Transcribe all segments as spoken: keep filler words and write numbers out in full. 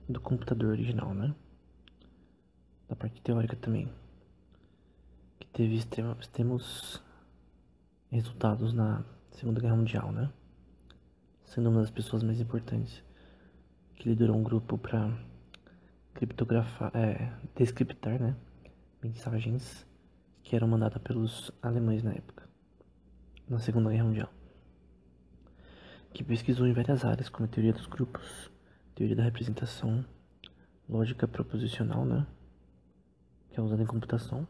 do computador original, né? Da parte teórica também, que teve extremos resultados na Segunda Guerra Mundial, né? Sendo uma das pessoas mais importantes, que liderou um grupo para criptografar, é, descriptar, né? Mensagens que eram mandadas pelos alemães na época, na Segunda Guerra Mundial. Que pesquisou em várias áreas, como a teoria dos grupos, teoria da representação, lógica proposicional, né? Que é usada em computação.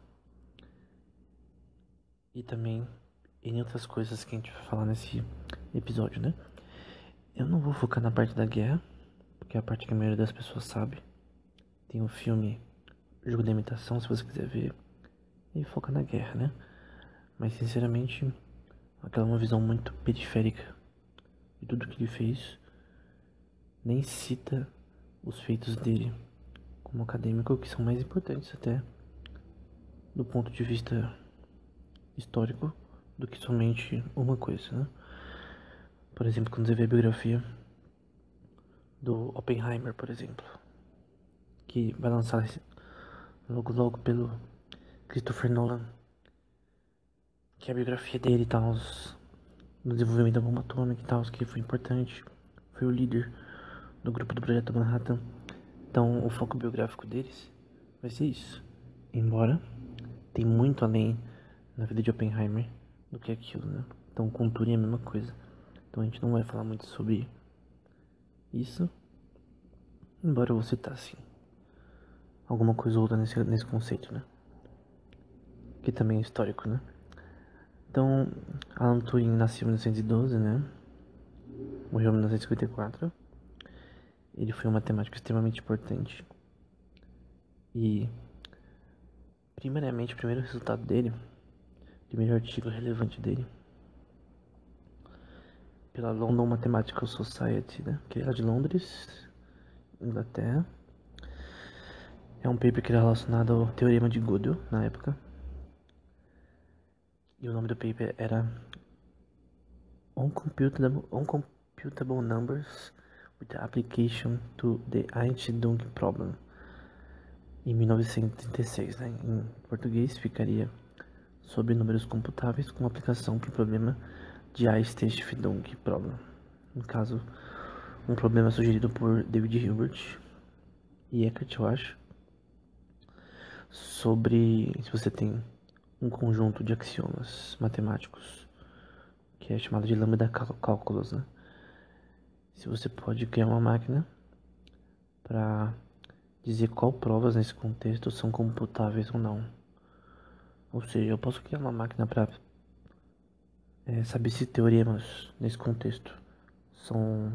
E também em outras coisas que a gente vai falar nesse episódio, né? Eu não vou focar na parte da guerra, porque é a parte que a maioria das pessoas sabe. Tem o filme Jogo da Imitação, se você quiser ver, e foca na guerra, né? Mas sinceramente, aquela é uma visão muito periférica de tudo que ele fez. Nem cita os feitos dele como acadêmico, que são mais importantes até do ponto de vista histórico do que somente uma coisa, né? Por exemplo, quando você vê a biografia do Oppenheimer, por exemplo, que vai lançar logo logo pelo Christopher Nolan, que é a biografia dele e tal, no desenvolvimento da bomba atômica e tal, que foi importante, foi o líder do grupo do Projeto Manhattan. Então o foco biográfico deles vai ser isso, embora tem muito além na vida de Oppenheimer do que aquilo, né? Então com Turing é a mesma coisa. Então a gente não vai falar muito sobre isso, embora eu vou citar assim alguma coisa ou outra nesse, nesse conceito, né? Que também é histórico, né? Então, Alan Turing nasceu em mil novecentos e doze, né? Morreu em mil novecentos e cinquenta e quatro. Ele foi um matemático extremamente importante. E, primeiramente, o primeiro resultado dele, o primeiro artigo relevante dele, pela London Mathematical Society, né? Que era de Londres, Inglaterra. É um paper que era relacionado ao Teorema de Gödel, na época. E o nome do paper era Uncomputable, Uncomputable Numbers with the Application to the Einstein-Dung Problem. Em mil novecentos e trinta e seis, né? Em português ficaria sobre números computáveis com aplicação para o problema de Einstein-Dung Problem. No caso, um problema sugerido por David Hilbert e Eckert, eu acho, sobre se você tem um conjunto de axiomas matemáticos, que é chamado de lambda cálculos, né? Se você pode criar uma máquina para dizer qual provas nesse contexto são computáveis ou não. Ou seja, eu posso criar uma máquina para é, saber se teoremas nesse contexto são,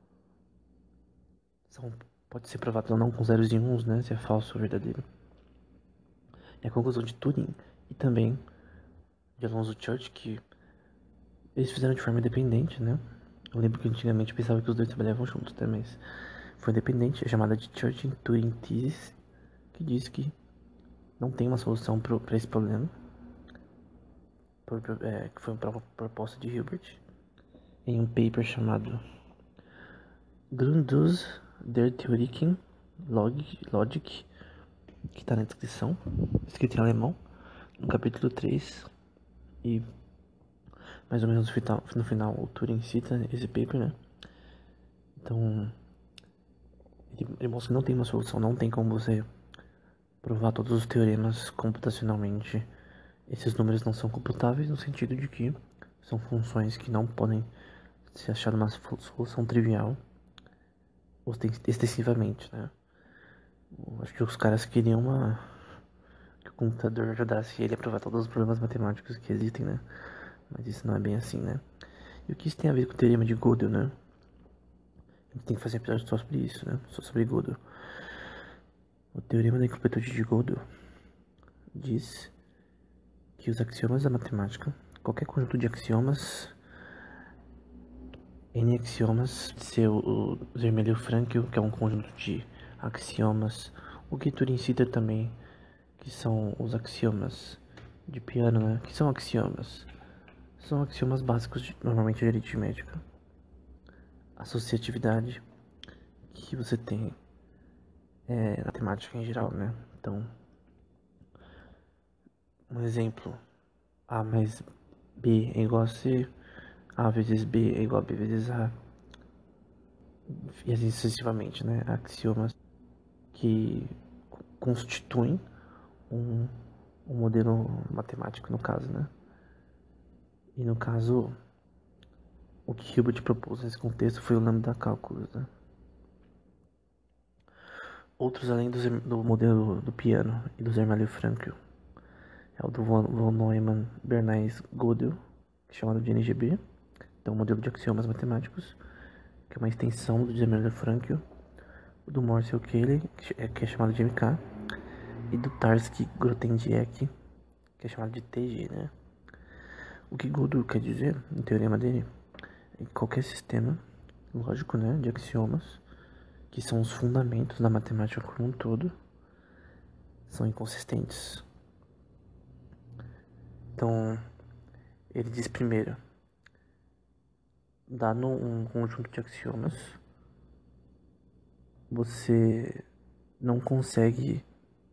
são pode ser provado ou não com zeros e uns, né? Se é falso ou verdadeiro. E a conclusão de Turing e também de Alonzo Church, que eles fizeram de forma independente, né? Eu lembro que antigamente eu pensava que os dois trabalhavam juntos, né? Mas foi independente, é chamada de Church-Turing Thesis, que diz que não tem uma solução para esse problema, por, é, que foi uma proposta de Hilbert, em um paper chamado Grundus der Theoretischen Logik, que está na descrição, escrito em alemão, no capítulo três, e mais ou menos no final, no final o Turing cita esse paper, né? Então, ele, ele mostra que não tem uma solução, não tem como você provar todos os teoremas computacionalmente. Esses números não são computáveis no sentido de que são funções que não podem ser achadas uma solução trivial extensivamente, né? Eu acho que os caras queriam uma... que o computador ajudasse ele a provar todos os problemas matemáticos que existem, né? Mas isso não é bem assim, né? E o que isso tem a ver com o teorema de Gödel, né? A gente tem que fazer um episódio só sobre isso, né? Só sobre Gödel. O teorema da incompletude de Gödel diz que os axiomas da matemática, qualquer conjunto de axiomas, N axiomas, seu o Zermelo-Fraenkel, que é um conjunto de axiomas, o que Turing cita também, que são os axiomas de Peano, né? Que são axiomas? São axiomas básicos, de, normalmente de aritmética. Associatividade, que você tem é, na temática em geral, né? Então, um exemplo, A mais B é igual a C, A vezes B é igual a B vezes A, e assim sucessivamente, né? Axiomas que constituem um, um modelo matemático, no caso, né? E no caso, o que Hilbert propôs nesse contexto foi o lambda cálculos, né? Outros, além do, do modelo do piano e do Zermelo-Fraenkel, é o do von, von Neumann Bernays Gödel, que é chamado de N G B, então modelo de axiomas matemáticos, que é uma extensão do Zermelo-Fraenkel, o do Morse-O'Keefe, que é chamado de M K, e do Tarski-Grothendieck, que é chamado de T G, né? O que Gödel quer dizer, no teorema dele, é que qualquer sistema lógico, né, de axiomas, que são os fundamentos da matemática como um todo, são inconsistentes. Então, ele diz primeiro, dado um conjunto de axiomas, você não consegue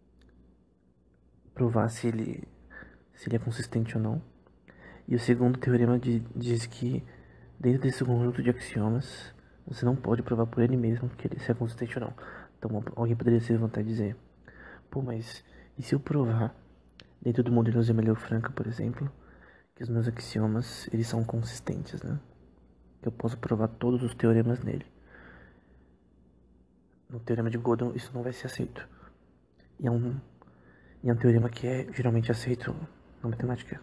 provar se ele, se ele é consistente ou não. E o segundo teorema de, diz que dentro desse conjunto de axiomas, você não pode provar por ele mesmo que ele se é consistente ou não. Então alguém poderia se levantar e dizer, pô, mas e se eu provar dentro do modelo Zermelo-Fraenkel, por exemplo, que os meus axiomas eles são consistentes, né? Que eu posso provar todos os teoremas nele. No teorema de Gödel isso não vai ser aceito. E é um, e é um teorema que é geralmente aceito na matemática,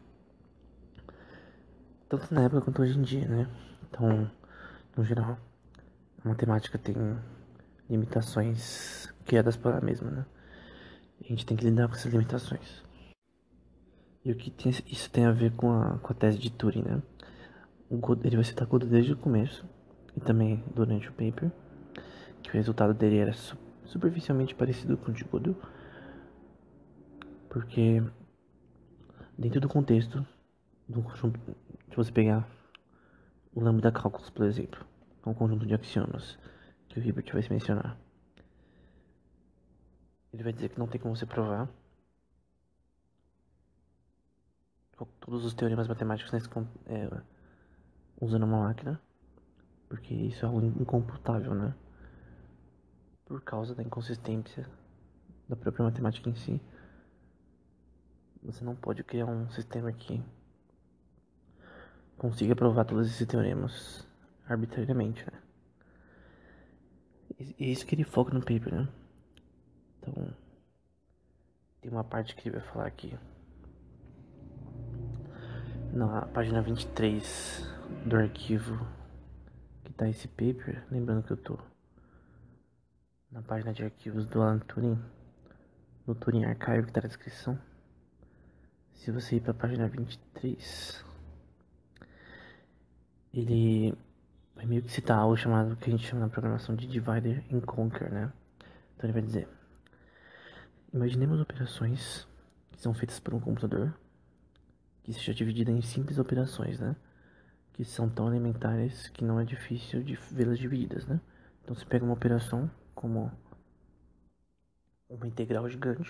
tanto na época quanto hoje em dia, né? Então, no geral, a matemática tem limitações criadas por ela mesma, né? E a gente tem que lidar com essas limitações. E o que tem, isso tem a ver com a, com a tese de Turing, né? O Gödel, ele vai citar Gödel desde o começo, e também durante o paper, que o resultado dele era su superficialmente parecido com o de Gödel, porque dentro do contexto do conjunto, se você pegar o lambda cálculos, por exemplo, é um conjunto de axiomas que o Hilbert vai mencionar. Ele vai dizer que não tem como você provar todos os teoremas matemáticos nesse, é, usando uma máquina, porque isso é algo incomputável, né? Por causa da inconsistência da própria matemática em si. Você não pode criar um sistema que consiga provar todos esses teoremas arbitrariamente, né? E é isso que ele foca no paper, né? Então, tem uma parte que ele vai falar aqui. Na página vinte e três do arquivo que tá esse paper, lembrando que eu tô na página de arquivos do Alan Turing, no Turing Archive que tá na descrição. Se você ir pra página vinte e três, ele vai meio que citar algo chamado, que a gente chama na programação de Divide and Conquer, né? Então ele vai dizer, imaginemos operações que são feitas por um computador que seja dividida em simples operações, né? Que são tão elementares que não é difícil de vê-las divididas, né? Então você pega uma operação como uma integral gigante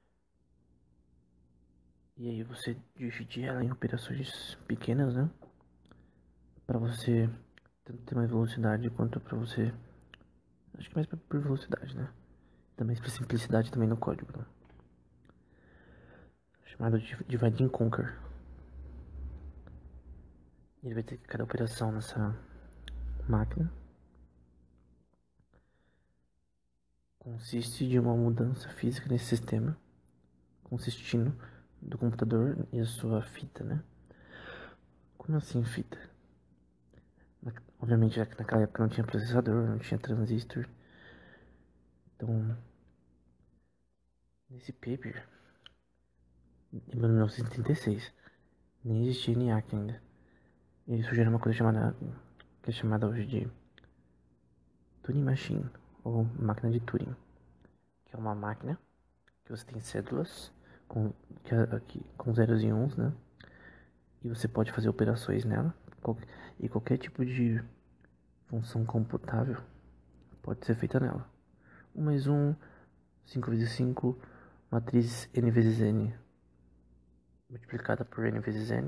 e aí você divide ela em operações pequenas, né? Para você tanto ter mais velocidade quanto para você, acho que mais por velocidade, né? Também por simplicidade também no código, né? Chamado de Divide and Conquer. Ele vai ter que cada operação nessa máquina consiste de uma mudança física nesse sistema, consistindo do computador e a sua fita, né? Como assim fita? Na, obviamente naquela época não tinha processador, não tinha transistor. Então, nesse paper, em mil novecentos e trinta e seis, nem existia ENIAC ainda. Ele sugeriu uma coisa chamada, que é chamada hoje de Turing Machine, ou máquina de Turing, que é uma máquina que você tem cédulas com, que, aqui, com zeros e uns, né? E você pode fazer operações nela, e qualquer tipo de função computável pode ser feita nela. Um mais um cinco vezes cinco, matriz n vezes n multiplicada por n vezes n.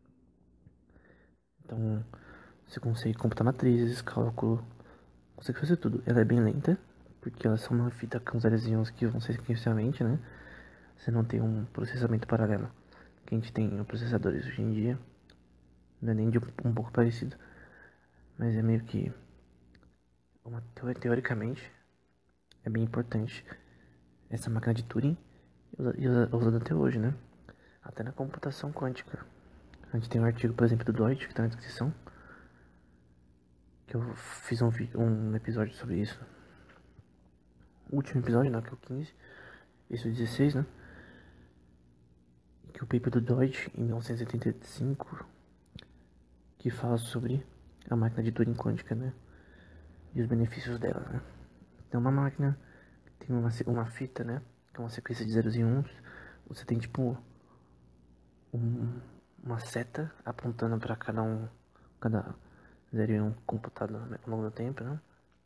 Então, você consegue computar matrizes, cálculo, consegue fazer tudo. Ela é bem lenta, porque ela é só uma fita com zerozinhos que vão sequencialmente, né? Você não tem um processamento paralelo que a gente tem em processadores hoje em dia. Não é nem de um, um pouco parecido, mas é meio que uma, teoricamente é bem importante essa máquina de Turing, e usada até hoje, né? Até na computação quântica. A gente tem um artigo, por exemplo, do Deutsch, que está na descrição, que eu fiz um, um episódio sobre isso. O último episódio, não, que é o quinze, esse é o dezesseis, né? Que é o paper do Deutsch, em mil novecentos e oitenta e cinco, que fala sobre a máquina de Turing quântica, né? E os benefícios dela, né? Então, uma máquina que tem uma, uma fita, né? Que é uma sequência de zeros e uns. Você tem, tipo, um, uma seta apontando para cada um, cada zero e um computado ao longo do tempo, né?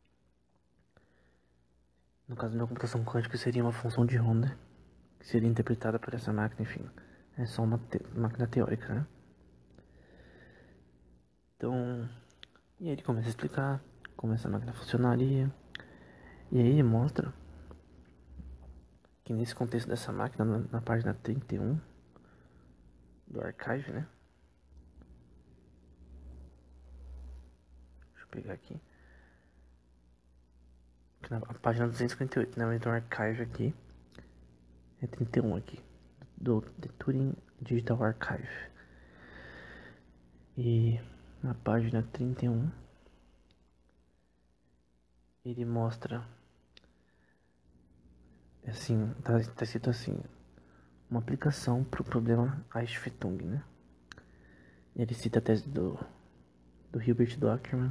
No caso da computação quântica, seria uma função de onda que seria interpretada por essa máquina, enfim. É só uma te máquina teórica, né? Então, e aí ele começa a explicar como essa máquina funcionaria. E aí ele mostra que nesse contexto dessa máquina, na, na página trinta e um do archive, né? Deixa eu pegar aqui. Na página duzentos e cinquenta e oito, né? Então, archive aqui é trinta e um aqui, do The Turing Digital Archive. E na página trinta e um, ele mostra, assim, tá, tá escrito assim, uma aplicação para o problema Aish-Fetung, né? Ele cita a tese do, do Hilbert Dockman.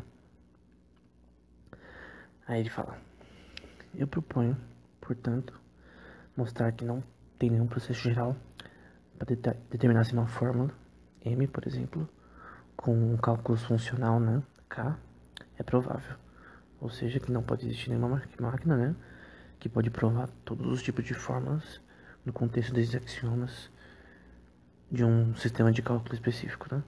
Aí ele fala: eu proponho, portanto, mostrar que não tem nenhum processo geral para de determinar se uma fórmula, M, por exemplo, com um cálculo funcional, né, K, é provável. Ou seja, que não pode existir nenhuma máquina, né, que pode provar todos os tipos de fórmulas no contexto desses axiomas de um sistema de cálculo específico, né.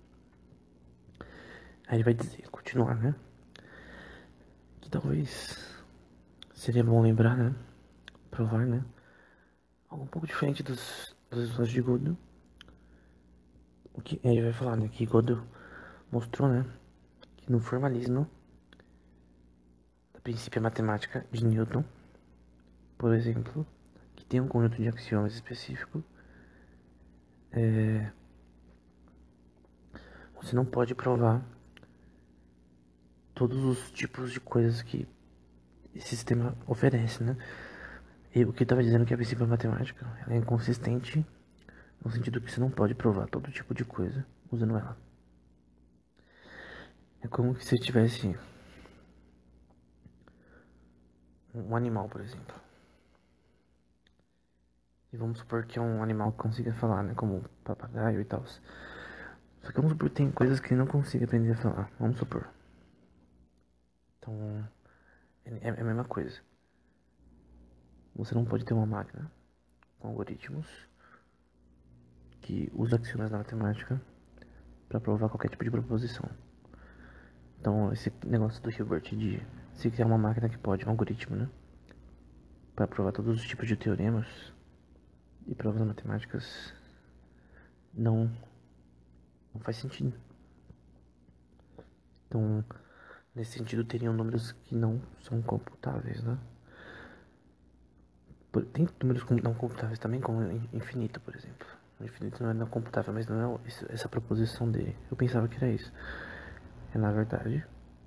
Aí ele vai dizer, continuar, né, que talvez seria bom lembrar, né, provar, né, algo um pouco diferente dos, dos resultados de Gödel. O que ele vai falar, né, que Gödel mostrou, né, que no formalismo da princípio matemática de Newton, por exemplo, que tem um conjunto de axiomas específico, é, você não pode provar todos os tipos de coisas que esse sistema oferece, né? E o que eu estava dizendo que a princípio matemática ela é inconsistente no sentido que você não pode provar todo tipo de coisa usando ela. É como se você tivesse um animal, por exemplo. E vamos supor que é um animal que consiga falar, né? Como papagaio e tal. Só que vamos supor que tem coisas que ele não consiga aprender a falar. Vamos supor. Então, é, é a mesma coisa. Você não pode ter uma máquina com algoritmos que usa axiomas da matemática para provar qualquer tipo de proposição. Então, esse negócio do Hilbert de se criar uma máquina que pode, um algoritmo, né? Para provar todos os tipos de teoremas e provas matemáticas, não, não faz sentido. Então, nesse sentido, teriam números que não são computáveis, né? Tem números não computáveis também, como infinito, por exemplo. O infinito não é não computável, mas não é essa proposição dele. Eu pensava que era isso. É, na verdade,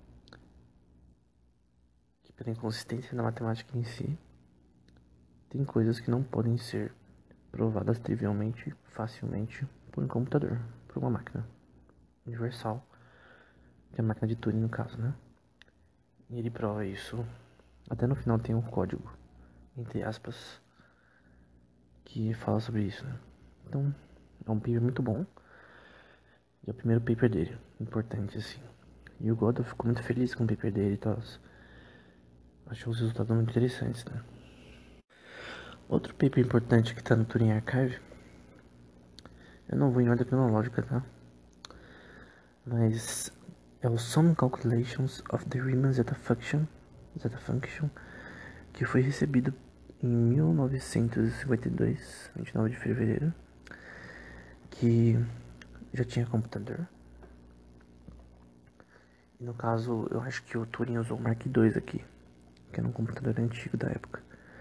que pela inconsistência na matemática em si, tem coisas que não podem ser provadas trivialmente, facilmente, por um computador, por uma máquina universal, que é a máquina de Turing no caso, né? E ele prova isso. Até no final tem um código, entre aspas, que fala sobre isso, né? Então, é um paper muito bom. E é o primeiro paper dele, importante assim. E o Gödel ficou muito feliz com o paper dele e tal. Achou os resultados muito interessantes, né? Outro paper importante que tá no Turing Archive, eu não vou em ordem cronológica, tá? Mas é o Some Calculations of the Riemann Zeta Function, Zeta Function, que foi recebido em mil novecentos e cinquenta e dois, vinte e nove de fevereiro, que já tinha computador. E no caso, eu acho que o Turing usou o Mark dois aqui, que era um computador antigo da época.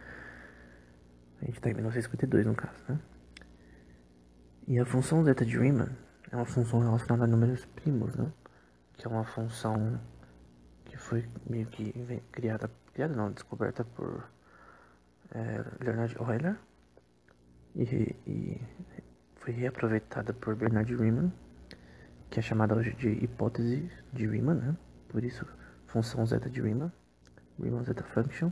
A gente tá em mil novecentos e cinquenta e dois no caso, né? E a função zeta de Riemann é uma função relacionada a números primos, né? Que é uma função que foi meio que criada, criada não, descoberta por é, Leonhard Euler e, e foi reaproveitada por Bernard Riemann, que é chamada hoje de hipótese de Riemann, né? Por isso, função zeta de Riemann, Riemann zeta function,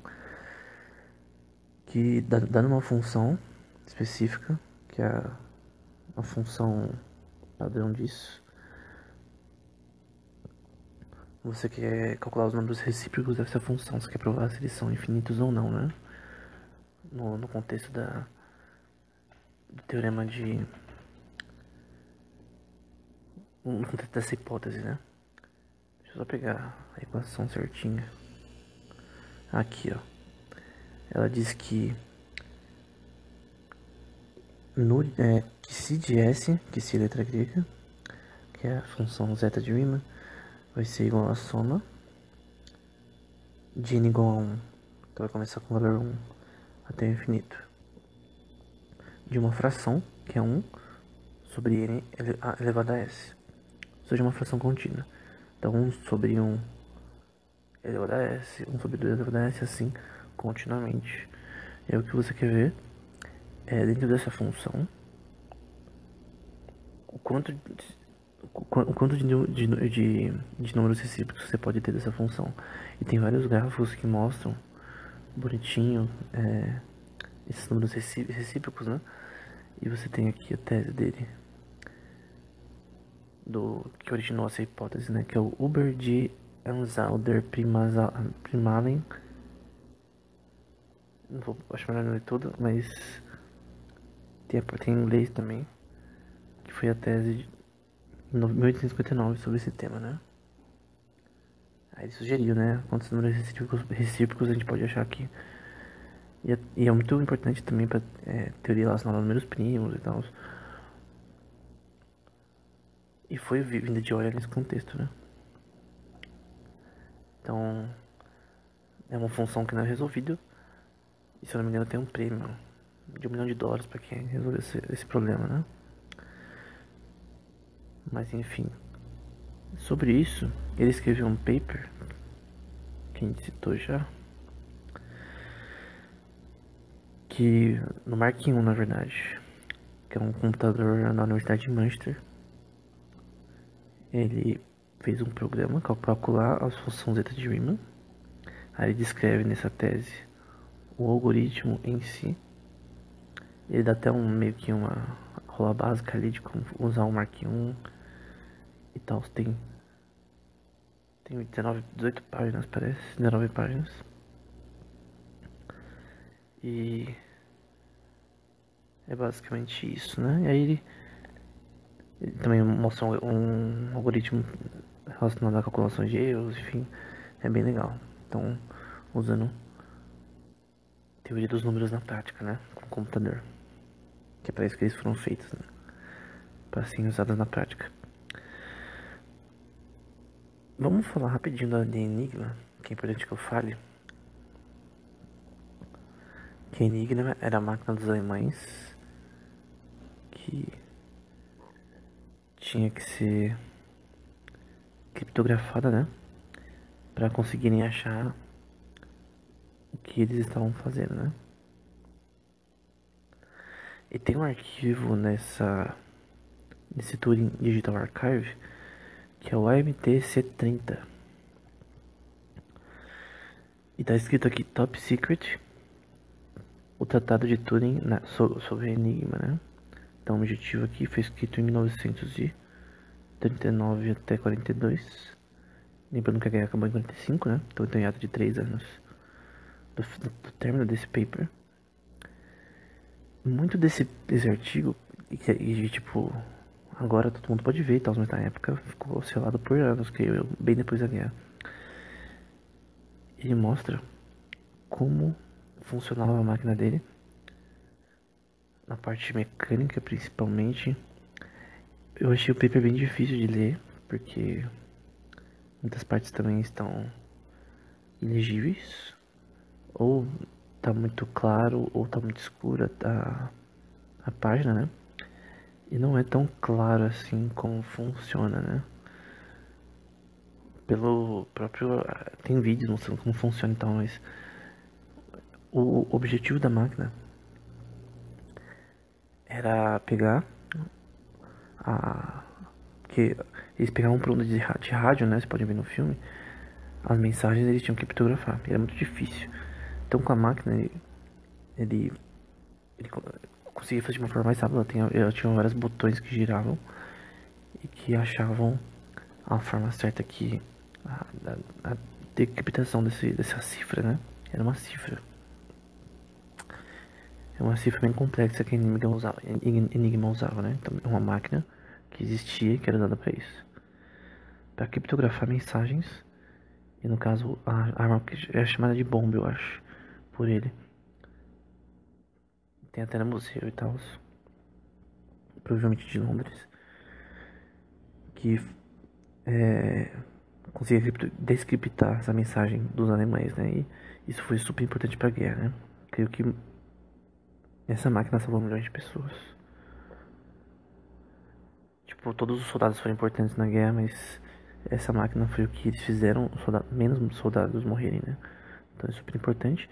que dando uma função específica, que é a, a função padrão disso, você quer calcular os números recíprocos dessa função, você quer provar se eles são infinitos ou não, né? No, no contexto da, do teorema de... no contexto dessa hipótese, né? Deixa eu só pegar a equação certinha. Aqui, ó. Ela diz que no, é, que si de S, que si é letra grega, que é a função zeta de Riemann, vai ser igual a soma de n igual a um, então vai começar com o valor um até o infinito, de uma fração, que é um, sobre n elevado a s, ou seja, uma fração contínua. Então um sobre um elevado a s, um sobre dois elevado a s, assim, continuamente. E aí o que você quer ver é, dentro dessa função, o quanto, o quanto de, de, de, de números recíprocos você pode ter dessa função. E tem vários gráficos que mostram bonitinho é, esses números recíprocos, né? E você tem aqui a tese dele, do que originou essa hipótese, né? Que é o Huber de Anzalder Primalen. Não vou achar melhor ler tudo, mas tem, tem em inglês também, que foi a tese de mil oitocentos e cinquenta e nove sobre esse tema, né? Aí ele sugeriu, né? Quantos números recíprocos, recíprocos a gente pode achar aqui. E é, e é muito importante também para é, teoria relacionada a números primos e tal. E foi vinda de Euler nesse contexto, né? Então, é uma função que não é resolvida. E se eu não me engano, tem um prêmio de um milhão de dólares para quem resolver esse, esse problema, né? Mas enfim. Sobre isso, ele escreveu um paper que a gente citou já. Que no Mark um, na verdade, que é um computador na Universidade de Manchester, ele fez um programa para calcular as funções zeta de Riemann. Aí ele descreve nessa tese o algoritmo em si. Ele dá até um meio que uma rola básica ali de como usar o Mark um e tal. Tem, tem dezenove, dezoito páginas, parece, dezenove páginas. E é basicamente isso, né? E aí ele, ele também mostra um, um algoritmo relacionado à calculação de erros, enfim, é bem legal. Então, usando teoria dos números na prática, né, com o computador, que é para isso que eles foram feitos, né? Para serem usados na prática. Vamos falar rapidinho da de Enigma, que é importante que eu fale. Que Enigma era a máquina dos alemães que tinha que ser criptografada, né, para conseguirem achar o que eles estavam fazendo, né? E tem um arquivo nessa nesse Turing Digital Archive que é o A M T C trinta. E tá escrito aqui Top Secret, o Tratado de Turing na, so, sobre Enigma, né? Então o objetivo aqui foi escrito em mil novecentos e trinta e nove até quarenta e dois. Lembrando que a guerra acabou em quarenta e cinco, né? Então tem um hiato de três anos do, do, do término desse paper. muito desse, desse artigo, e, que- e, tipo, agora todo mundo pode ver e tal, mas na época ficou selado por anos, que eu, bem depois da guerra. Ele mostra como funcionava a máquina dele, na parte mecânica principalmente. Eu achei o paper bem difícil de ler, porque muitas partes também estão ilegíveis, ou tá muito claro, ou tá muito escura a, a página, né? E não é tão claro assim como funciona, né? Pelo próprio. Tem vídeos mostrando como funciona e tal, mas o objetivo da máquina era pegar a. Porque eles pegavam por onda de rádio, né? Você pode ver no filme. As mensagens eles tinham que criptografar. E era muito difícil. Então com a máquina ele, ele, ele conseguia fazer de uma forma mais rápida. Ela tinha, ela tinha vários botões que giravam e que achavam a forma certa que a, a, a decriptação desse, dessa cifra, né? Era uma cifra. É uma cifra bem complexa que Enigma usava, Enigma usava, né? Então é uma máquina que existia e que era usada para isso. Para criptografar mensagens. E no caso a arma que é chamada de bomba, eu acho, por ele. Tem até no museu e tal, provavelmente de Londres, que é, conseguia descriptar essa mensagem dos alemães, né? E isso foi super importante para a guerra, né? Creio que essa máquina salvou milhões de pessoas. Tipo, todos os soldados foram importantes na guerra, mas essa máquina foi o que eles fizeram soldados, menos soldados morrerem, né? Então é super importante.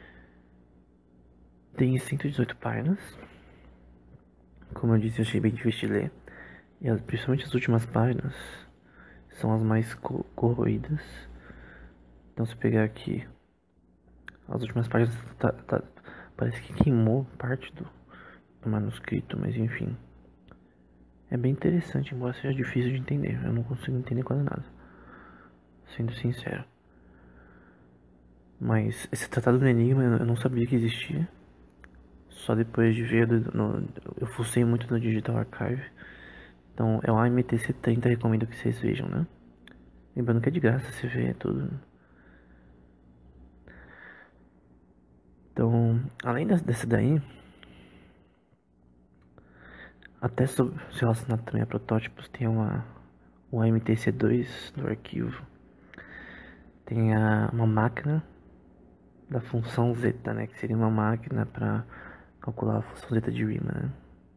Tem cento e dezoito páginas. Como eu disse, eu achei bem difícil de ler. E as, principalmente as últimas páginas são as mais co corroídas. Então se pegar aqui, as últimas páginas tá, tá, parece que queimou parte do, do manuscrito, mas enfim. É bem interessante, embora seja difícil de entender. Eu não consigo entender quase nada, sendo sincero. Mas esse tratado do Enigma eu não sabia que existia. Só depois de ver, no, eu fucei muito no Digital Archive. Então é o A M T C trinta, recomendo que vocês vejam, né? Lembrando que é de graça, você vê tudo. Então, além dessa daí, até sobre, se relacionado também a protótipos, tem uma, o A M T C dois do arquivo. Tem a, uma máquina da função zeta, né? Que seria uma máquina para calcular a função zeta de Riemann, né?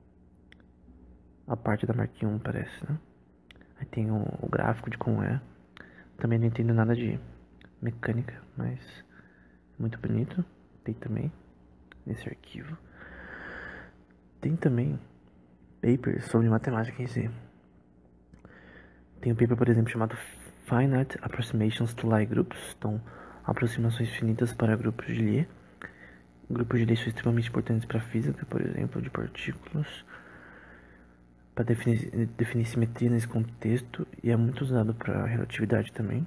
A parte da Mark um parece, né? Aí tem o, o gráfico de como é. Também não entendo nada de mecânica, mas é muito bonito. Tem também nesse arquivo. Tem também papers sobre matemática em si. Tem um paper, por exemplo, chamado Finite Approximations to Lie Groups. Então, aproximações finitas para grupos de Lie. Grupos de Lie são extremamente importantes para a física, por exemplo, de partículas. Para definir, definir simetria nesse contexto. E é muito usado para relatividade também.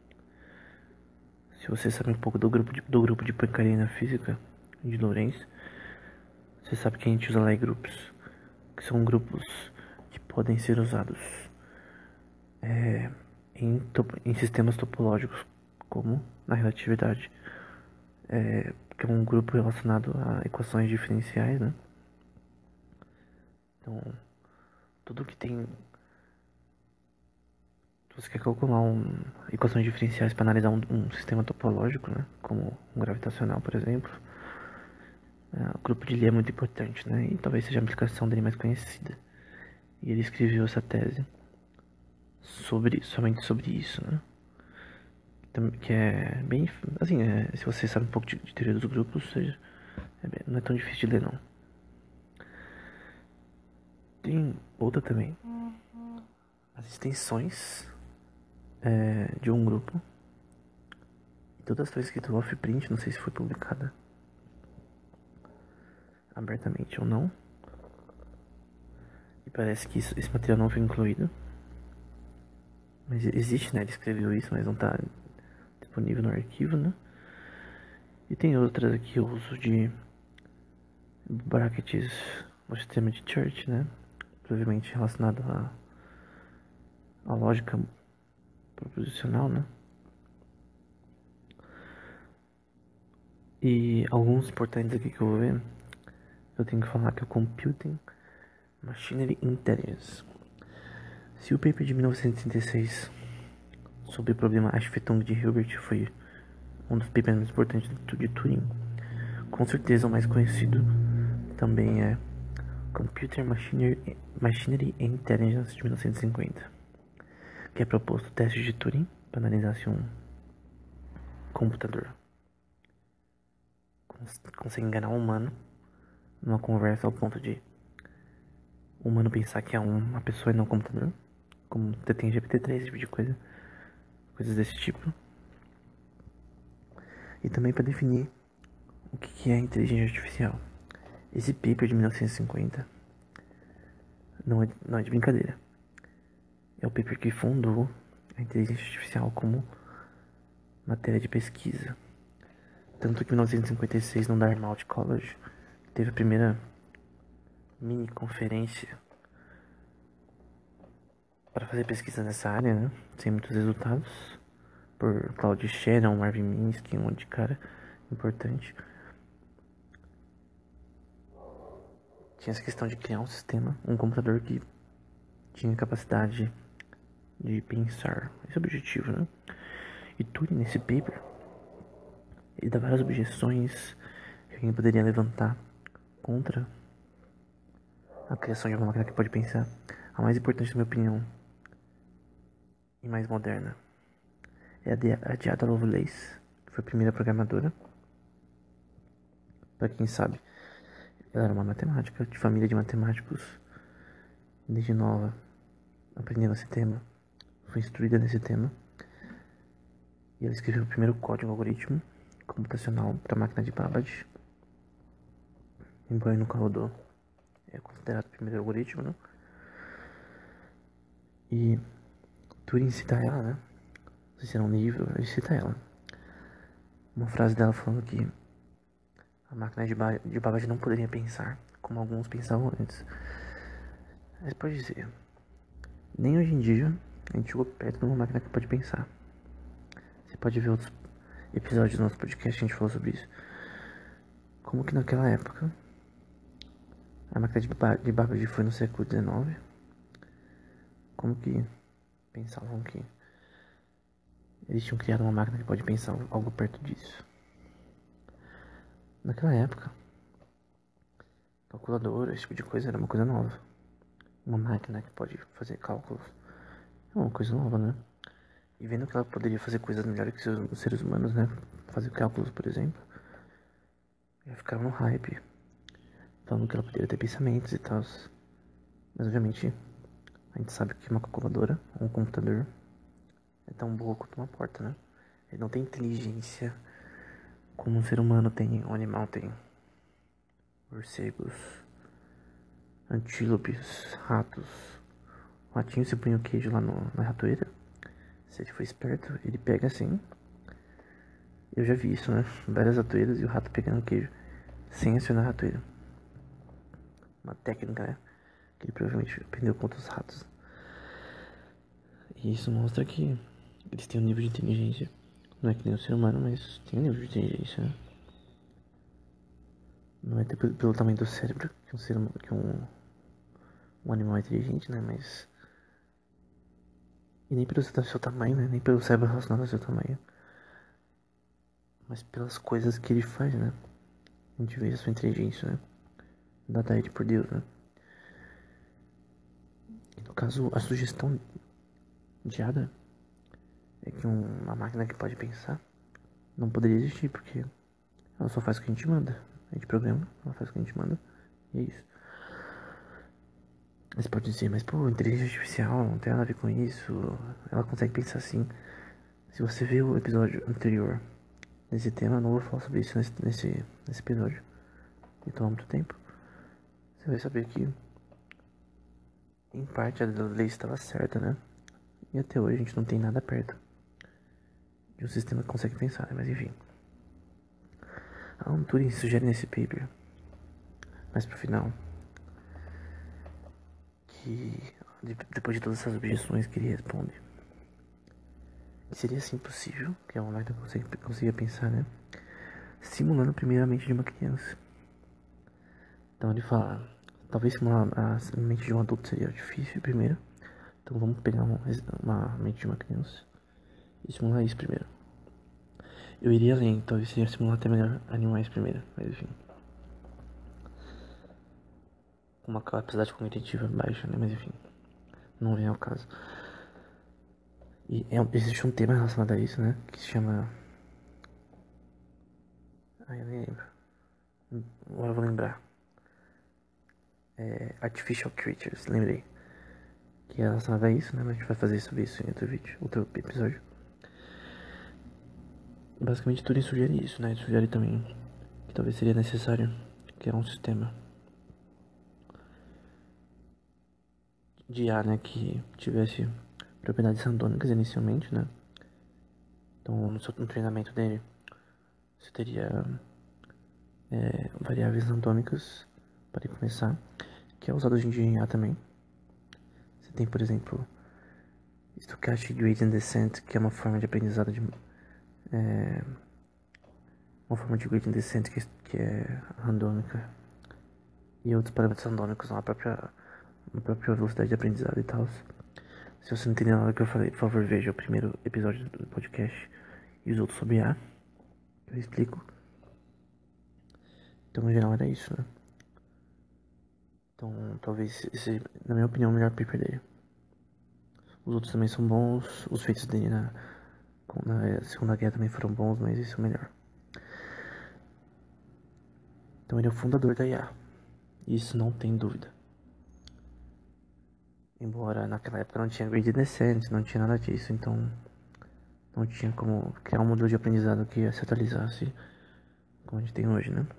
Se você sabe um pouco do grupo de, do grupo de Poincare na física, de Lorentz, você sabe que a gente usa Lie Groups, que são grupos que podem ser usados é, em, em sistemas topológicos, como na relatividade, é, que é um grupo relacionado a equações diferenciais, né? Então, tudo que tem... Se você quer calcular um, equações diferenciais para analisar um, um sistema topológico, né? Como um gravitacional, por exemplo, é, o grupo de Lie é muito importante, né? E talvez seja a aplicação dele mais conhecida. E ele escreveu essa tese sobre, somente sobre isso, né? Que é bem, assim, é, se você sabe um pouco de, de teoria dos grupos, seja, é bem, não é tão difícil de ler, não. Tem outra também, as extensões é, de um grupo. E todas foram escritas off-print, não sei se foi publicada abertamente ou não. E parece que isso, esse material não foi incluído. Mas existe, né? Ele escreveu isso, mas não está disponível no arquivo, né? E tem outras aqui, o uso de brackets o sistema de Church, né? Provavelmente relacionado à, à lógica proposicional, né? E alguns importantes aqui que eu vou ver, eu tenho que falar que é o Computing Machinery Intelligence. Se o paper de mil novecentos e sessenta e seis sobre o problema Ashfetung de Hilbert foi um dos papers mais importantes de Turing, com certeza o mais conhecido também é Computer Machinery, Machinery Intelligence de mil novecentos e cinquenta, que é proposto o teste de Turing para analisar se um computador consegue enganar um humano numa conversa ao ponto de o humano pensar que é uma pessoa e não um computador, como tem G P T três, esse tipo de coisa, coisas desse tipo. E também para definir o que é inteligência artificial. Esse paper de mil novecentos e cinquenta não é, não é de brincadeira. É o paper que fundou a inteligência artificial como matéria de pesquisa. Tanto que em mil novecentos e cinquenta e seis, no Dartmouth College, teve a primeira mini conferência para fazer pesquisa nessa área, né? Sem muitos resultados. Por Claude Shannon, Marvin Minsky, um monte de cara importante. Tinha essa questão de criar um sistema, um computador que tinha capacidade de pensar. Esse é o objetivo, né? E Turing, nesse paper, ele dá várias objeções que alguém poderia levantar contra a criação de uma máquina que pode pensar. A mais importante, na minha opinião, e mais moderna, é a de, a de Ada Lovelace, que foi a primeira programadora. Pra quem sabe, ela era uma matemática, de família de matemáticos, desde nova, aprendendo esse tema, foi instruída nesse tema. E ela escreveu o primeiro código algoritmo computacional para a máquina de Babbage. Embora nunca rodou, é considerado o primeiro algoritmo, né? E Turing cita ela, né? Não sei se era um livro, ele cita ela. Uma frase dela falando que a máquina de, ba de Babbage não poderia pensar como alguns pensavam antes. Mas pode dizer, nem hoje em dia a gente chegou perto de uma máquina que pode pensar. Você pode ver outros episódios do nosso podcast que a gente falou sobre isso. Como que naquela época a máquina de, ba de Babbage foi no século dezenove. Como que pensavam que eles tinham criado uma máquina que pode pensar algo perto disso. Naquela época, calculadora, esse tipo de coisa era uma coisa nova. Uma máquina que pode fazer cálculos é uma coisa nova, né? E vendo que ela poderia fazer coisas melhores que os seres humanos, né? Fazer cálculos, por exemplo. Já ficaram no hype. Falando que ela poderia ter pensamentos e tal. Mas obviamente, a gente sabe que uma calculadora, ou um computador, é tão boa quanto uma porta, né? Ele não tem inteligência como um ser humano tem, um animal tem. Morcegos, antílopes, ratos. O ratinho, se põe o queijo lá no, na ratoeira, se ele for esperto, ele pega assim. Eu já vi isso, né? Várias ratoeiras e o rato pegando queijo sem acionar a ratoeira. Uma técnica, né? Que ele provavelmente aprendeu com outros ratos. E isso mostra que eles têm um nível de inteligência. Não é que nem o ser humano, mas tem um nível de inteligência, né? Não é pelo, pelo tamanho do cérebro que um ser humano, que um, um animal é inteligente, né? Mas e nem pelo seu tamanho, né? Nem pelo cérebro relacionado ao seu tamanho. Mas pelas coisas que ele faz, né? A gente vê a sua inteligência, né? Dada a ele por Deus, né? E no caso, a sugestão de Ada é que um, uma máquina que pode pensar não poderia existir, porque ela só faz o que a gente manda. A gente programa, ela faz o que a gente manda. E é isso. Você pode dizer, mas pô, inteligência artificial não tem nada a ver com isso. Ela consegue pensar assim. Se você vê o episódio anterior desse tema, eu não vou falar sobre isso nesse, nesse, nesse episódio. E toma muito tempo. Você vai saber que, em parte, a lei estava certa, né? E até hoje a gente não tem nada perto de um sistema que consegue pensar, né? Mas enfim. A Turing sugere nesse paper mais pro final, que depois de todas essas objeções que ele responde, seria assim possível, que é uma que eu consiga, consiga pensar, né? Simulando primeiramente de uma criança. Então ele fala, talvez simular a mente de um adulto seria difícil primeiro. Então vamos pegar uma, uma mente de uma criança e simular isso primeiro. Eu iria além, talvez seria simular até melhor animais primeiro, mas enfim. Uma capacidade cognitiva baixa, né? Mas enfim, não vem ao caso. E é, existe um tema relacionado a isso, né? Que se chama... Ai, eu nem lembro. Agora eu vou lembrar. É Artificial Creatures, lembrei. Que é relacionado a isso, né? Mas a gente vai fazer sobre isso em outro vídeo, outro episódio. Basicamente Turing sugere isso, né? Ele sugere também que talvez seria necessário criar um sistema de I A, né? Que tivesse propriedades randômicas inicialmente, né? Então no, seu, no treinamento dele você teria é, variáveis randômicas para ele começar, que é usado hoje em dia em I A também. Você tem, por exemplo, Stochastic Gradient Descent, que é uma forma de aprendizado de é, uma forma de gradient descent que, que é randômica, e outros parâmetros randômicos na própria, na própria velocidade de aprendizado e tal. Se você não entendeu nada que eu falei, por favor, veja o primeiro episódio do podcast e os outros sobre I A, eu explico. Então, no geral, era isso, né? Então, talvez esse, na minha opinião, o melhor paper dele. Os outros também são bons, os feitos dele na, na Segunda Guerra também foram bons, mas esse é o melhor. Então, ele é o fundador da I A. Isso não tem dúvida. Embora naquela época não tinha gradient descent, não tinha nada disso, então não tinha como criar um modelo de aprendizado que se atualizasse como a gente tem hoje, né?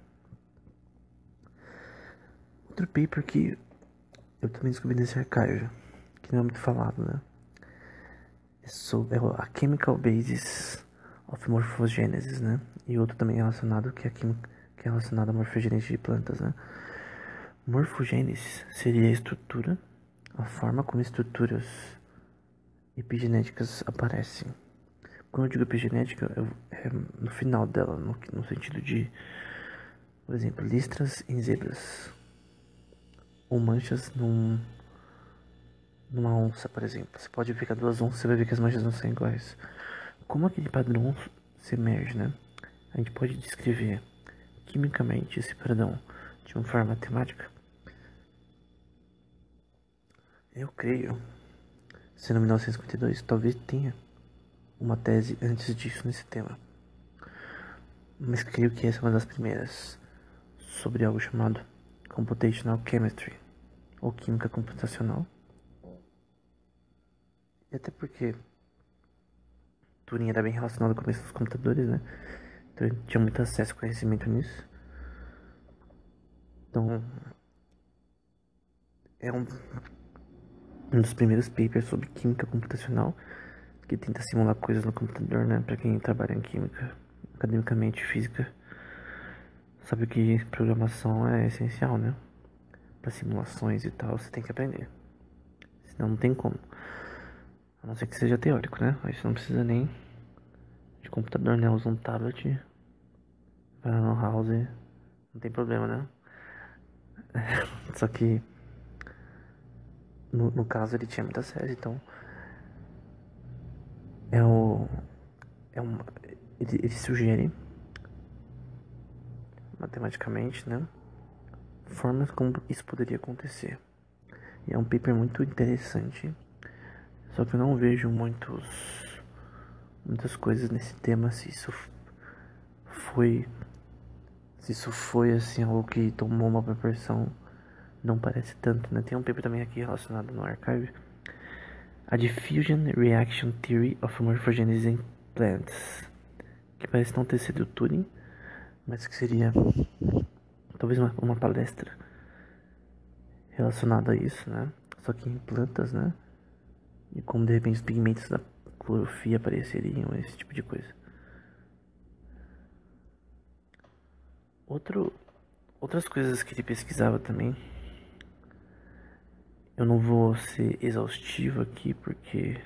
Outro paper que eu também descobri nesse archive, que não é muito falado, né? É sobre é a Chemical Basis of Morphogenesis, né? E outro também relacionado que é, química, que é relacionado à morfogênese de plantas, né? Morfogênese seria a estrutura, a forma como estruturas epigenéticas aparecem. Quando eu digo epigenética, eu, é no final dela, no, no sentido de, por exemplo, listras em zebras, ou manchas num, numa onça, por exemplo. Você pode pegar duas onças, você vai ver que as manchas não são iguais. Como aquele padrão se emerge, né? A gente pode descrever quimicamente esse padrão de uma forma matemática. Eu creio, sendo mil novecentos e cinquenta e dois, talvez tenha uma tese antes disso nesse tema. Mas creio que essa é uma das primeiras sobre algo chamado Computational Chemistry, ou Química Computacional. E até porque Turing era bem relacionado com os computadores, né? Então ele tinha muito acesso ao conhecimento nisso. Então, é um, um dos primeiros papers sobre química computacional que tenta simular coisas no computador, né? Pra quem trabalha em química, academicamente, física, sabe que programação é essencial, né? Para simulações e tal, você tem que aprender. Senão não tem como. A não ser que seja teórico, né? Aí você não precisa nem de computador, né? Usa um tablet, vai lá no house, não tem problema, né? Só que no, no caso ele tinha muita série, então é o é um ele, ele sugere matematicamente, né? Formas como isso poderia acontecer. E é um paper muito interessante. Só que eu não vejo muitos muitas coisas nesse tema, se isso foi se isso foi assim algo que tomou uma proporção, não parece tanto, né? Tem um paper também aqui relacionado no archive, a Diffusion Reaction Theory of Morphogenesis in Plants, que parece não ter sido Turing, mas que seria talvez uma, uma palestra relacionada a isso, né? Só que em plantas, né? E como de repente os pigmentos da clorofila apareceriam, esse tipo de coisa. Outro, Outras coisas que ele pesquisava também. Eu não vou ser exaustivo aqui porque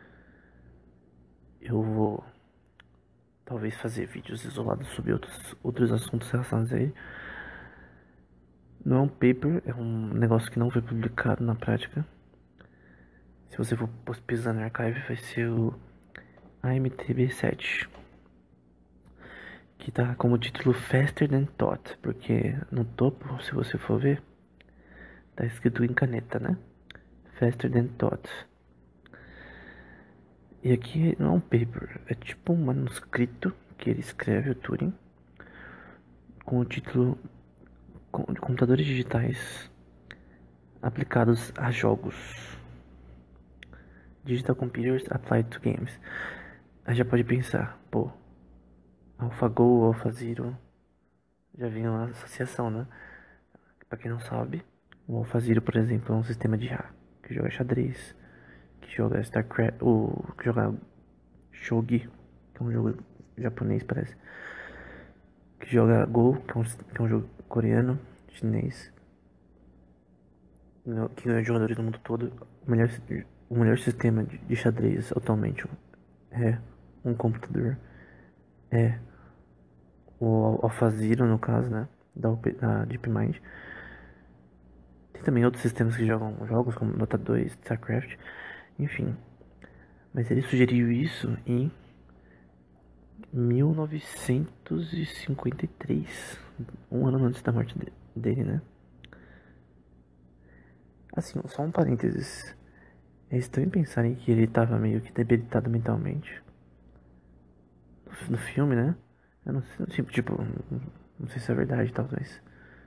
eu vou talvez fazer vídeos isolados sobre outros, outros assuntos relacionados a ele. Não é um paper, é um negócio que não foi publicado na prática. Se você for pesquisar no archive, vai ser o A M T B sete, que tá como título Faster Than Thought, porque no topo, se você for ver, tá escrito em caneta, né? Faster Than Thought. E aqui não é um paper, é tipo um manuscrito que ele escreve, o Turing, com o título Computadores Digitais aplicados a jogos. Digital Computers Applied to Games. Aí já pode pensar, pô, AlphaGo, AlphaZero, já vem uma associação, né? Pra quem não sabe, o AlphaZero, por exemplo, é um sistema de I A que joga xadrez, que joga StarCraft, ou que joga Shogi, que é um jogo japonês, parece. Que joga Go, que é um, que é um jogo coreano, chinês. Que ganha jogadores do mundo todo. O melhor, o melhor sistema de, de xadrez atualmente é um computador. É o AlphaZero, no caso, né? Da, da DeepMind. Tem também outros sistemas que jogam jogos como Dota dois, StarCraft, enfim. Mas ele sugeriu isso em mil novecentos e cinquenta e três, um ano antes da morte dele, né? Assim, só um parênteses. É estranho pensar em que ele estava meio que debilitado mentalmente. No filme, né? Eu não sei, tipo, tipo, não sei se é verdade, talvez.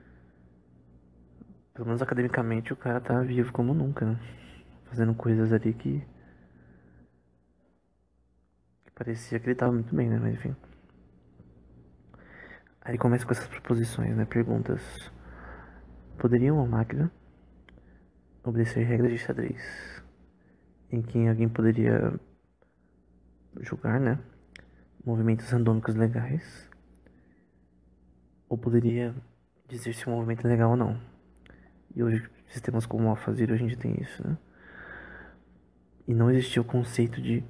Pelo menos academicamente o cara tá vivo como nunca, né? Fazendo coisas ali que, que parecia que ele tava muito bem, né? Mas enfim. Aí começa com essas proposições, né? Perguntas. Poderia uma máquina obedecer regras de xadrez em que alguém poderia julgar, né? Movimentos randômicos legais? Ou poderia dizer se o movimento é legal ou não? E hoje, sistemas como o AlphaZero, a gente tem isso, né? E não existia o conceito de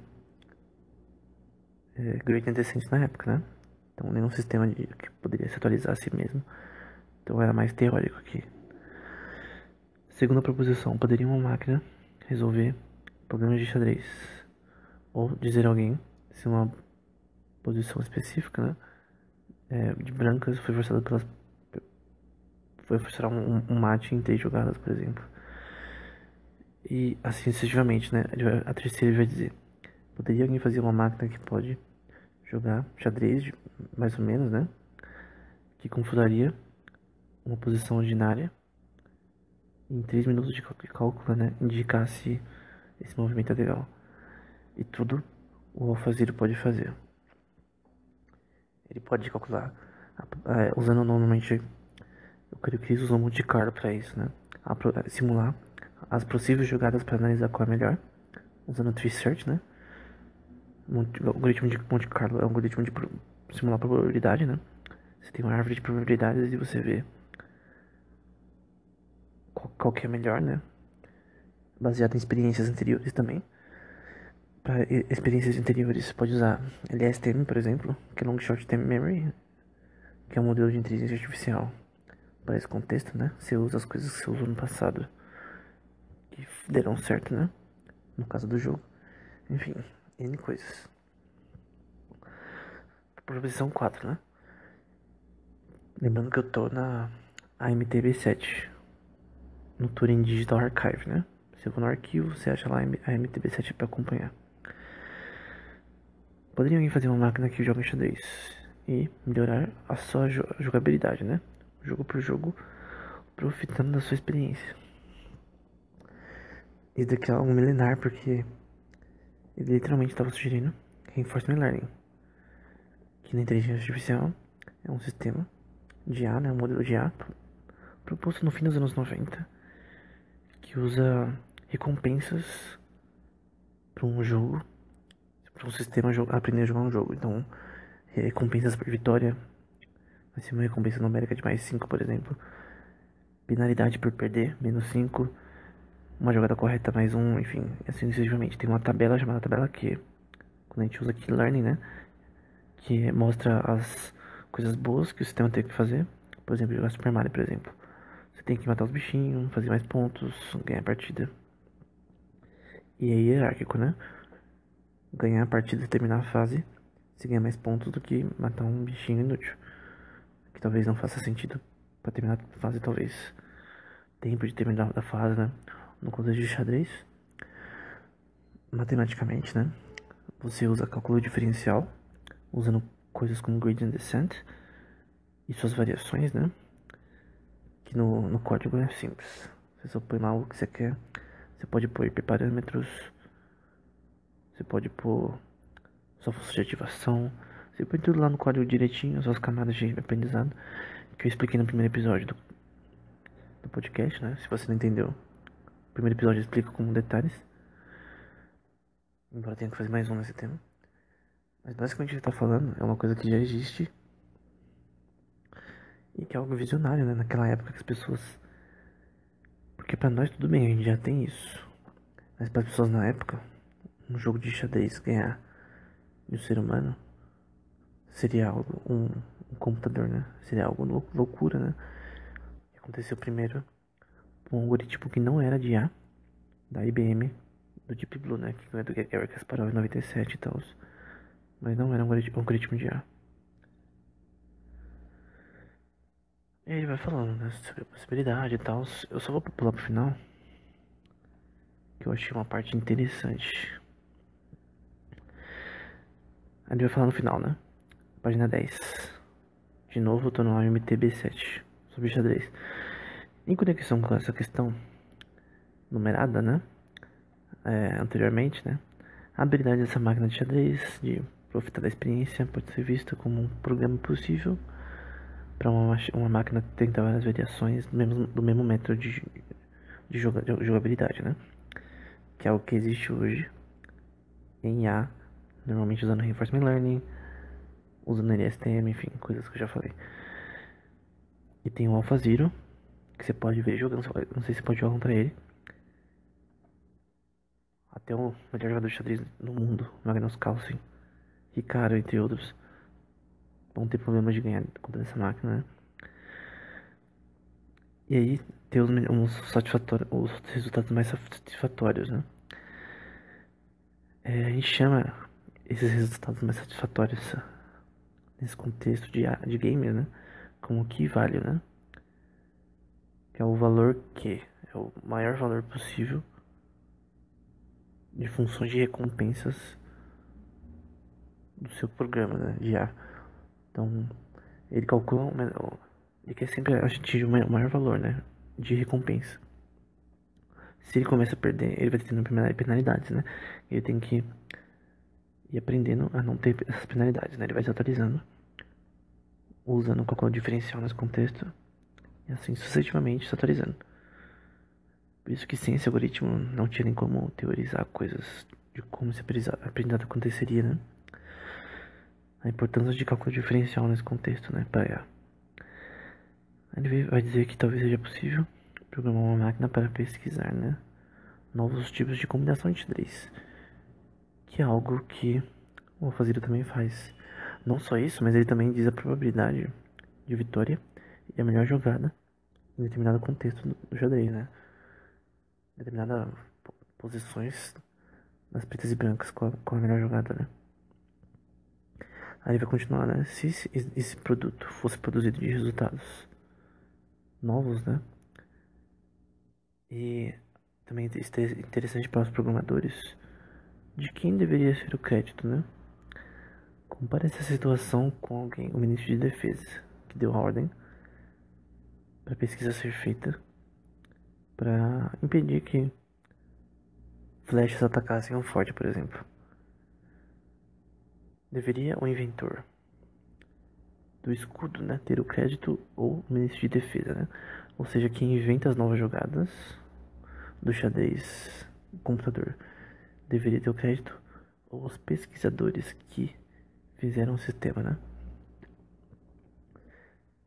é, Great Antecedent na época, né? Então, nenhum sistema de, que poderia se atualizar a si mesmo. Então, era mais teórico aqui. Segunda proposição, poderia uma máquina resolver problemas de xadrez? Ou dizer a alguém se uma posição específica, né? É, de brancas foi forçada pelas... Foi forçar um, um mate em três jogadas, por exemplo. E assim sucessivamente, né? A terceira ele vai dizer: poderia alguém fazer uma máquina que pode jogar xadrez, mais ou menos, né? Que configuraria uma posição ordinária em três minutos de cálculo, né? Indicar se esse movimento é legal. E tudo o AlphaZero pode fazer. Ele pode calcular é, usando normalmente, eu creio que eles usam Monte Carlo para isso, né? A, simular as possíveis jogadas para analisar qual é melhor, usando o Tree Search, né? O algoritmo de Monte Carlo é um algoritmo de simular probabilidade, né? Você tem uma árvore de probabilidades e você vê qual, qual que é melhor, né? Baseado em experiências anteriores também. Para experiências anteriores, você pode usar L S T M, por exemplo, que é Long Short Term Memory, que é um modelo de inteligência artificial. Para esse contexto, né? Você usa as coisas que você usou no passado, que deram certo, né? No caso do jogo. Enfim, N coisas. Proposição quatro, né? Lembrando que eu tô na A M T B sete, no Turing Digital Archive, né? Você for no arquivo, você acha lá a M T B sete para acompanhar. Poderia alguém fazer uma máquina que joga xadrez e melhorar a sua jogabilidade, né? Jogo por jogo, profitando da sua experiência. Isso daqui é algo milenar, porque ele literalmente estava sugerindo Reinforcement Learning, que na inteligência artificial é um sistema de I A, né? Um modelo de I A proposto no fim dos anos noventa, que usa recompensas para um jogo, para um sistema aprender a jogar um jogo. Então, recompensas por vitória, vai ser uma recompensa numérica de mais cinco, por exemplo. Penalidade por perder, menos cinco. Uma jogada correta, mais um, enfim, assim sucessivamente. Tem uma tabela chamada tabela Q, quando a gente usa aqui Learning, né? Que mostra as coisas boas que o sistema tem que fazer. Por exemplo, jogar Super Mario, por exemplo. Você tem que matar os bichinhos, fazer mais pontos, ganhar a partida. E é hierárquico, né? Ganhar a partida e terminar a fase, você ganha mais pontos do que matar um bichinho inútil. Que talvez não faça sentido pra terminar a fase, talvez. Tempo de terminar a fase, né? No contexto de xadrez, matematicamente, né? Você usa cálculo diferencial, usando coisas como gradient descent e suas variações, né? Que no, no código é simples. Você só põe lá o que você quer. Você pode pôr hiperparâmetros. Você pode pôr sua força de ativação. Você põe tudo lá no código direitinho, as suas camadas de aprendizado. Que eu expliquei no primeiro episódio do, do podcast, né? Se você não entendeu, no primeiro episódio eu explico com detalhes. Embora tenha que fazer mais um nesse tema. Mas basicamente o que ele tá falando é uma coisa que já existe. E que é algo visionário, né? Naquela época que as pessoas... Porque pra nós tudo bem, a gente já tem isso. Mas para as pessoas na época, um jogo de xadrez ganhar de um ser humano seria algo, um, um computador, né? Seria algo lou- loucura, né? Aconteceu primeiro com um algoritmo que não era de I A, da I B M, do Deep Blue, né? Que é do Garry Kasparov em noventa e sete e tal. Mas não era um algoritmo, um algoritmo de I A. E ele vai falando, né? Sobre a possibilidade e tal. Eu só vou pular pro final, que eu achei uma parte interessante. Aí ele vai falar no final, né? Página dez. De novo, eu tô no M T B sete, sobre xadrez. Em conexão com essa questão numerada, né? É, anteriormente, né? A habilidade dessa máquina de xadrez de aproveitar da experiência pode ser vista como um programa possível para uma, uma máquina tentar várias variações do mesmo, do mesmo método de, de, joga, de jogabilidade, né? Que é o que existe hoje em I A, normalmente usando Reinforcement Learning, usando L S T M, enfim, coisas que eu já falei. E tem o AlphaZero, que você pode ver jogando, não sei se você pode jogar contra ele. Até o melhor jogador de xadrez no mundo, Magnus Carlsen, Ricardo, entre outros, vão ter problemas de ganhar contra essa máquina, né? E aí tem os, uns satisfatórios, os resultados mais satisfatórios, né? É, a gente chama esses resultados mais satisfatórios nesse contexto de, de games, né? Como key value, né? Que é o valor que é o maior valor possível de funções de recompensas do seu programa, né? De I A. Então, ele calcula, ele quer sempre atingir o maior valor, né? De recompensa. Se ele começa a perder, ele vai tendo penalidades, né? Ele tem que ir aprendendo a não ter essas penalidades, né? Ele vai se atualizando, usando o cálculo diferencial nesse contexto, e assim sucessivamente se atualizando. Por isso que sem esse algoritmo não tinha nem como teorizar coisas de como esse aprendizado aconteceria, né? A importância de cálculo diferencial nesse contexto, né? Para I A. Ele vai dizer que talvez seja possível programar uma máquina para pesquisar, né? Novos tipos de combinação de xadrez, que é algo que o AlphaZero também faz. Não só isso, mas ele também diz a probabilidade de vitória e a melhor jogada em determinado contexto do xadrez, né? Em determinadas posições das pretas e brancas, qual, qual a melhor jogada, né? Aí ele vai continuar, né? Se esse, esse produto fosse produzido de resultados novos, né? E também é interessante para os programadores de quem deveria ser o crédito, né? Compare essa situação com alguém, o ministro de defesa, que deu a ordem para a pesquisa ser feita para impedir que flechas atacassem um forte, por exemplo. Deveria o inventor do escudo, né, ter o crédito ou o ministro de defesa, né? Ou seja, quem inventa as novas jogadas do xadrez computador deveria ter o crédito ou os pesquisadores que fizeram o sistema, né?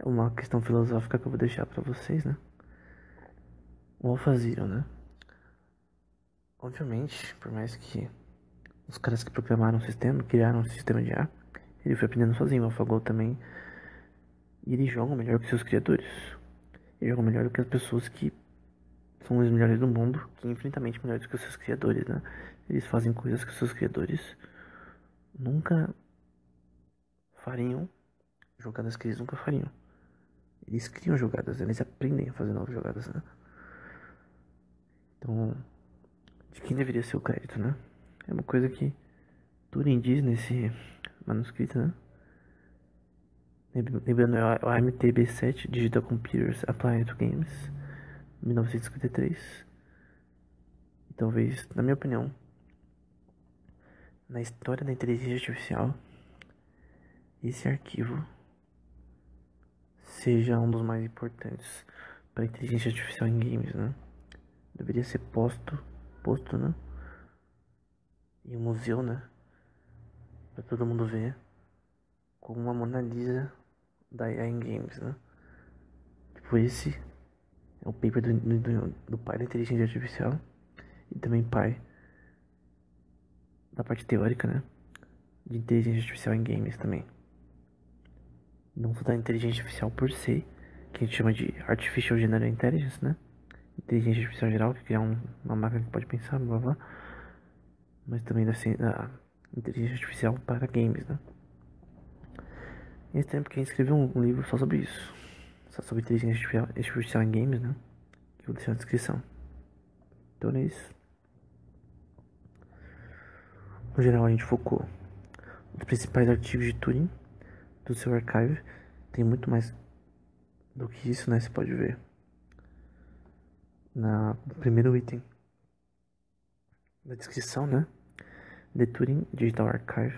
é uma questão filosófica que eu vou deixar pra vocês, né? O Alpha Zero, né? Obviamente, por mais que os caras que programaram o sistema, criaram um sistema de I A, ele foi aprendendo sozinho. O AlphaGo também. E eles jogam melhor que seus criadores. Eles jogam melhor do que as pessoas que são os melhores do mundo, que infinitamente melhores que os seus criadores, né? Eles fazem coisas que os seus criadores nunca fariam, jogadas que eles nunca fariam. Eles criam jogadas, eles aprendem a fazer novas jogadas, né? Então, de quem deveria ser o crédito, né? É uma coisa que Turing diz nesse manuscrito, né? Lembrando, é o A M T B sete, Digital Computers Applied to Games, mil novecentos e cinquenta e três. E talvez, na minha opinião, na história da inteligência artificial, esse arquivo seja um dos mais importantes para a inteligência artificial em games, né? Deveria ser posto, posto, né? Em um museu, né? Para todo mundo ver como uma Mona Lisa da I A em games, né? Tipo, esse é o paper do, do, do pai da inteligência artificial e também pai da parte teórica, né? De inteligência artificial em games também. Não só da inteligência artificial por si, que a gente chama de Artificial General Intelligence, né? Inteligência artificial geral, que é criar um, uma máquina que pode pensar, blá blá. Mas também da, da inteligência artificial para games, né? E esse tempo que escreveu um, um livro só sobre isso. Só sobre inteligência artificial, artificial em games, né? Que eu vou deixar na descrição. Então é isso. No geral, a gente focou nos principais artigos de Turing do seu archive. Tem muito mais do que isso, né? Você pode ver na, no primeiro item da descrição, né? The Turing Digital Archive.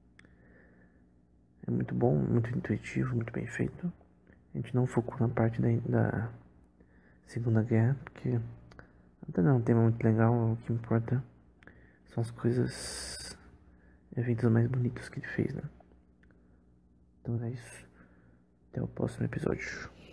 É muito bom, muito intuitivo, muito bem feito. A gente não focou na parte da, da Segunda Guerra, porque até não é um tema muito legal. O que importa são as coisas, eventos mais bonitos que ele fez, né? Então é isso. Até o próximo episódio.